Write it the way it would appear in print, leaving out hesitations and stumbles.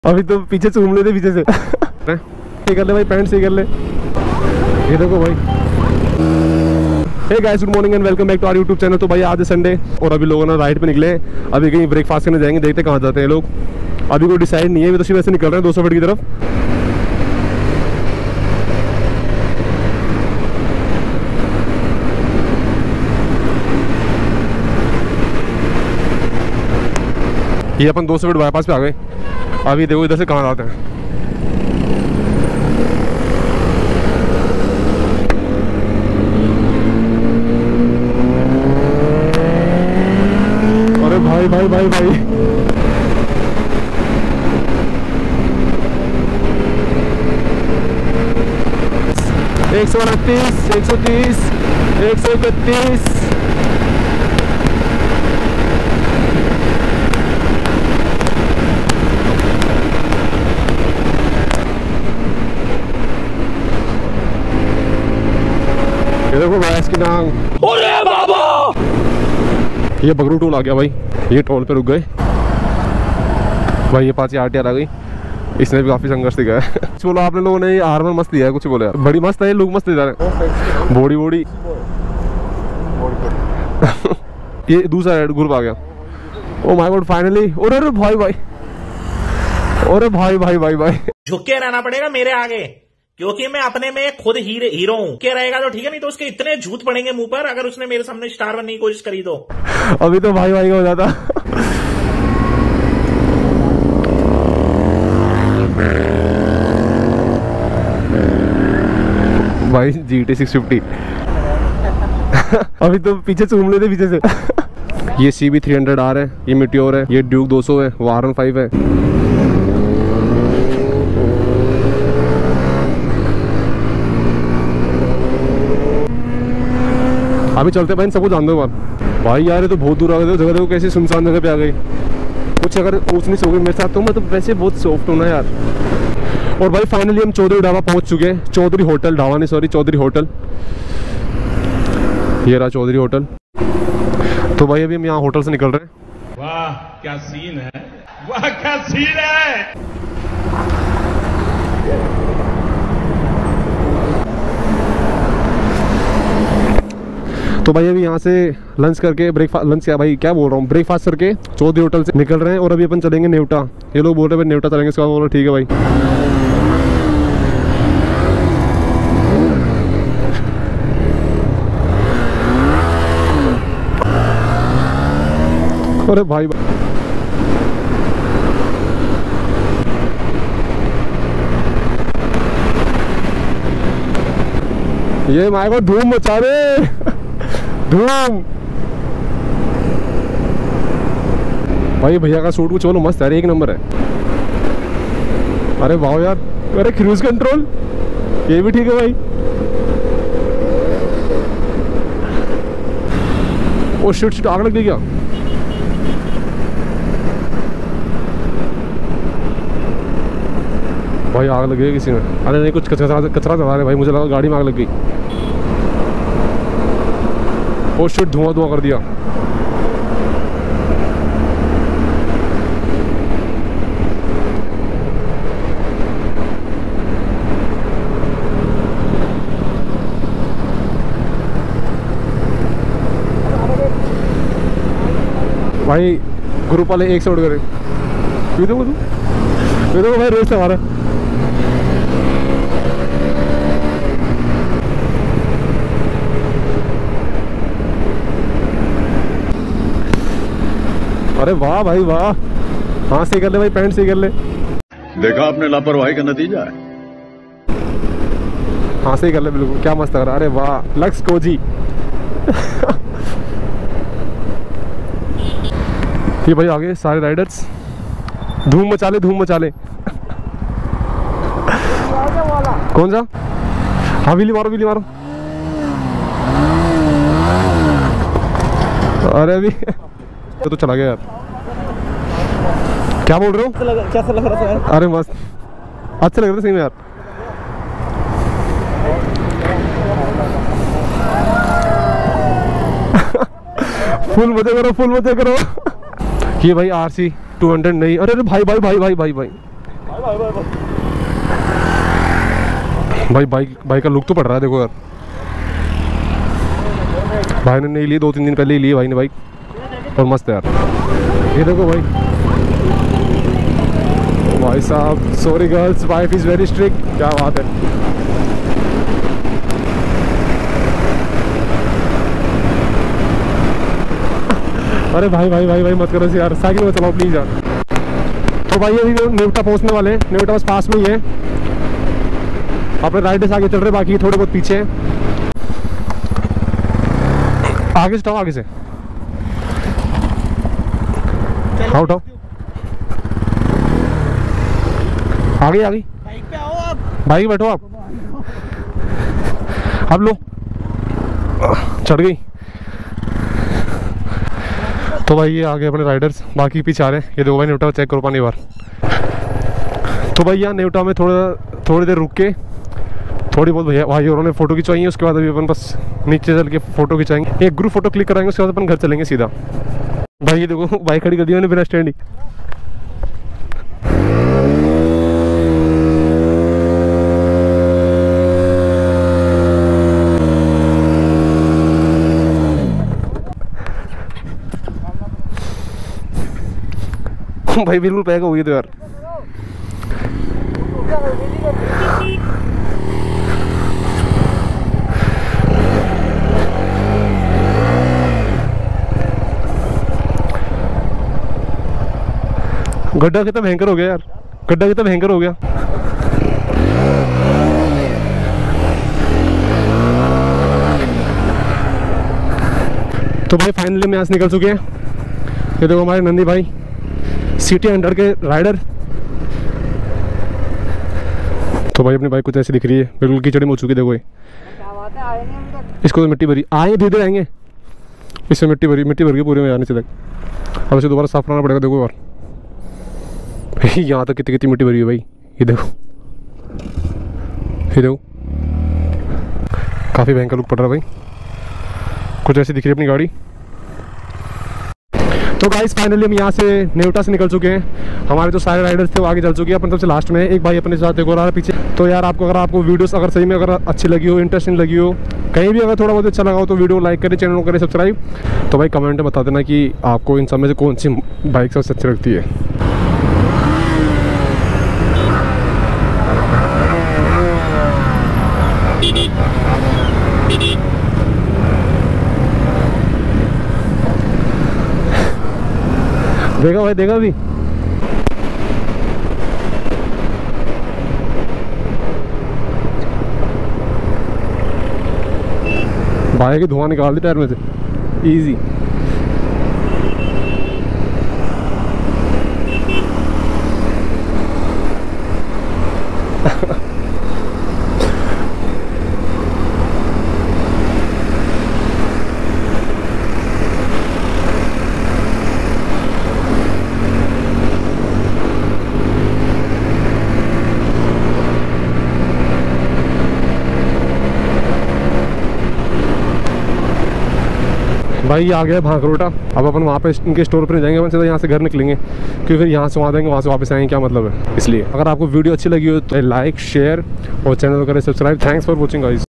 अभी तो पीछे से घूम लेते पीछे से सही कर ले भाई, पैंट सही कर ले। ये देखो भाई। Hey guys, good morning and welcome back to our YouTube channel. तो भाई आज है संडे और अभी लोगों ने राइड पे निकले। अभी कहीं ब्रेकफास्ट करने जाएंगे, देखते कहाँ जाते हैं लोग। अभी कोई डिसाइड नहीं है, तो वैसे निकल रहे हैं 200 फीट की तरफ। ये अपन 200 फीट बाईपास पे आ गए। अभी देखो इधर से कहाँ आते हैं। अरे भाई भाई भाई भाई 129, 130, 131। ये देखो भैंस की नांग। अरे बाबा, ये बगरू टोल आ गया भाई। ये टोल पे रुक गए भाई। ये पास आरटीआर आ गई। इसने भी काफी संघर्ष दिखाया है। बोलो आपने लोगों ने आर्मर मस्त दिया है, कुछ बोले बड़ी मस्त है। लोग मस्त दे रहे, बॉडी बॉडी। ये दूसरा ग्रुप आ गया। Oh my God, finally. अरे भाई भाई, अरे भाई भाई भाई भाई, झुक के रहना पड़ेगा मेरे आगे, क्योंकि मैं अपने में खुद हीरो हूँ। क्या रहेगा तो ठीक है, नहीं तो उसके इतने झूठ पड़ेंगे मुंह पर अगर उसने मेरे सामने स्टार बनने की कोशिश करी तो। अभी तो भाई भाई का हो जाता। भाई GT 650। अभी तो पीछे से घूम लेते पीछे से। ये CB 300R है, ये मिट्योर है, ये ड्यूक 200 है, वो R15 है। अभी चलते भाई, सबको जान दो भाई। यार ये तो बहुत दूर आ गए। जगह देखो कैसी सुनसान जगह पे आ गई। कुछ अगर ऊँच नीच हो गई मेरे साथ तो मैं तो वैसे बहुत सॉफ्ट हूँ ना यार। और भाई फाइनली हम चौधरी ढाबा पहुंच चुके हैं। चौधरी होटल, ढाबा नहीं सॉरी, चौधरी होटल। ये रहा चौधरी होटल। तो भाई अभी हम यहाँ होटल से निकल रहे हैं। वाह क्या सीन है, वाह क्या सीन है। तो भाई अभी यहाँ से लंच करके ब्रेकफास्ट, लंच क्या भाई क्या बोल रहा हूँ, ब्रेकफास्ट करके चौधरी होटल से निकल रहे हैं। और अभी अपन चलेंगे नेवटा। ये लोग बोल रहे हैं नेवटा चलेंगे। इसका बोल रहे ठीक है भाई। अरे भाई ये माय गॉड, धूम मचा रहे, धूम। भाई भैया का सूट कुछ बोलो मस्त है, एक नंबर है। अरे वाह यार, अरे क्रूज कंट्रोल ये भी ठीक है भाई। ओ शिट, आग लग गई क्या? भाई आग लग गई किसी ने। अरे नहीं, कुछ कचरा चला रहे भाई। मुझे लगा गाड़ी में आग लग गई। ओ शिट, धुआं धुआं कर दिया। भाई ग्रुप वाले एक से उड़ गए। देखो भाई, रेस हमारा। अरे वाह भाई वाह, हाँ सही कर ले भाई, पैंट सही कर ले। देखा आपने लापरवाही का नतीजा है। हाँ सही कर ले, बिल्कुल क्या मस्त लग रहा है। अरे वाह, लक्स कोजी। ये भाई आगे सारे राइडर्स धूम मचा ले, धूम मचा ले। कौन सा? हाँ व्हीली मारो, व्हीली मारो। अरे अभी तो चला गया यार। क्या बोल रहे हो? कैसा लग रहा था? अरे मस्त, अच्छा लग रहा था सही में यार। फुल मजे करो, फुल मजे करो। ये भाई RC 200 नहीं। अरे भाई भाई भाई भाई भाई भाई भाई बाइक का लुक तो पड़ रहा है, देखो यार। भाई ने नहीं ली, 2-3 दिन पहले ही ली भाई ने बाइक, और मस्त है यार। ये देखो भाई साहब, sorry girls, wife is very strict. क्या बात है। अरे भाई मत करो यार, साइकिल में चलाओ प्लीज यार। तो भाई अभी नेवटा पहुंचने वाले हैं, नेवटा बस पास में ही है। अपने राइडर्स आगे चल रहे, बाकी थोड़े बहुत पीछे हैं। आगे से आगे से उठाओ, आ गई बाइक पे आओ आप, बाइक बैठो आप। अब लो, चढ़ गई। तो भाई ये आगे अपने राइडर्स, बाकी पीछे आ रहे हैं। ये देखो भाई नेवटा चेक करो पानी बार। तो भाई यहाँ नेवटा में थोड़ी देर रुक के थोड़ी बहुत भैया भाई उन्होंने फोटो खिंचवाई है। उसके बाद अभी अपन बस नीचे चल के फोटो खिंचाएंगे, एक ग्रुप फोटो क्लिक कराएंगे, उसके बाद अपन घर चलेंगे सीधा। भाई ये देखो बाइक खड़ी कर दी मैंने बिना स्टैंड ही। भाई बिल्कुल पैक हो गई तो यार। गड्ढा कितना भयंकर हो गया यार, गड्ढा कितना भयंकर हो गया। तो भाई फाइनली हम यहाँ से निकल चुके हैं। ये देखो हमारे नंदी भाई, सिटी 100 के राइडर। तो भाई अपनी बाइक कुछ ऐसी दिख रही है, बिल्कुल कीचड़ में हो चुकी है। देखो ये इसको तो मिट्टी भरी, आए धीरे आएंगे, इससे मिट्टी भर के पूरे में जाने से तक। अब इसे दोबारा साफ करना पड़ेगा। देखो यार यहाँ तक कितनी मिट्टी भरी है भाई। ये देखो काफ़ी भयंकर लुक पड़ रहा है भाई, कुछ ऐसी दिख रही है अपनी गाड़ी। तो गाइस फाइनली हम यहाँ से नेवटा से निकल चुके हैं। हमारे जो सारे राइडर्स थे वो आगे चल चुके हैं, अपन सबसे लास्ट में एक भाई अपने साथ एक और आ रहा है पीछे। तो यार आपको वीडियोस अगर सही में अगर अच्छी लगी हो, इंटरेस्टिंग लगी हो, कहीं भी अगर थोड़ा बहुत अच्छा लगा हो, तो वीडियो लाइक करें, चैनल को करें सब्सक्राइब। तो भाई कमेंट में बता देना कि आपको इन सब में से कौन सी बाइक सबसे अच्छी लगती है। देखा भाई, देखा भी भाई की धुआं निकाल दी टायर में से, इजी। भाई ये आ गया भांकरोटा। अब अपन वहाँ पे इनके स्टोर पर नहीं जाएंगे, अपन सीधा यहाँ से घर निकलेंगे, क्योंकि फिर यहाँ से वहाँ देंगे, वहाँ से वापस आएंगे, क्या मतलब है। इसलिए अगर आपको वीडियो अच्छी लगी हो तो लाइक शेयर और चैनल को करें subscribe. Thanks for watching guys.